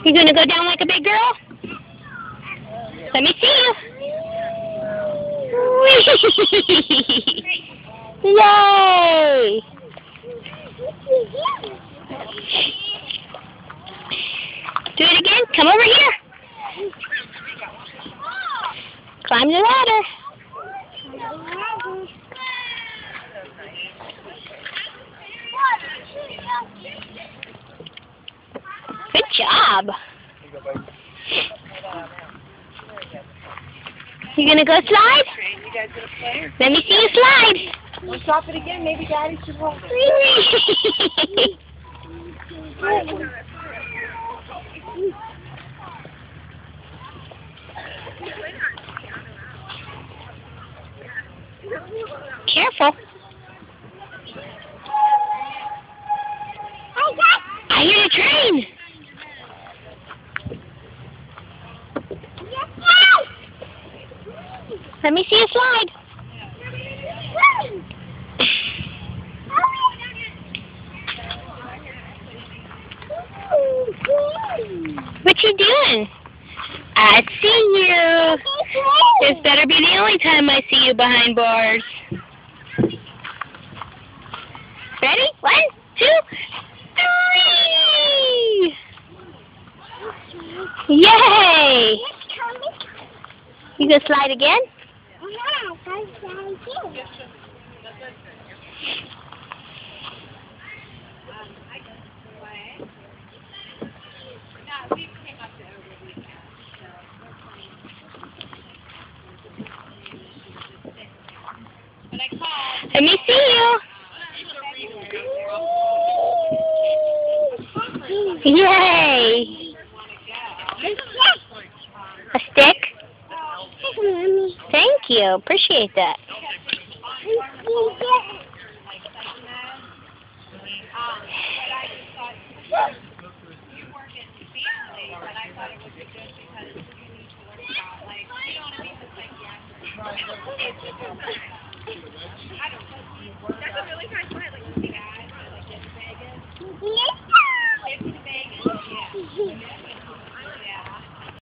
You gonna go down like a big girl? Let me see you. Yay! Do it again. Come over here. Climb the ladder. Good job. You gonna go slide? You guys gonna play? Let me see you slide. We'll stop it again. Maybe Daddy should hold it. Careful. I hear the train. Let me see you slide. What you doing? I see you. This better be the only time I see you behind bars. Ready? 1, 2, 3! Yay! You gonna slide again? Let me see you. Yay! A stick? Thank you. Appreciate that. That's a really nice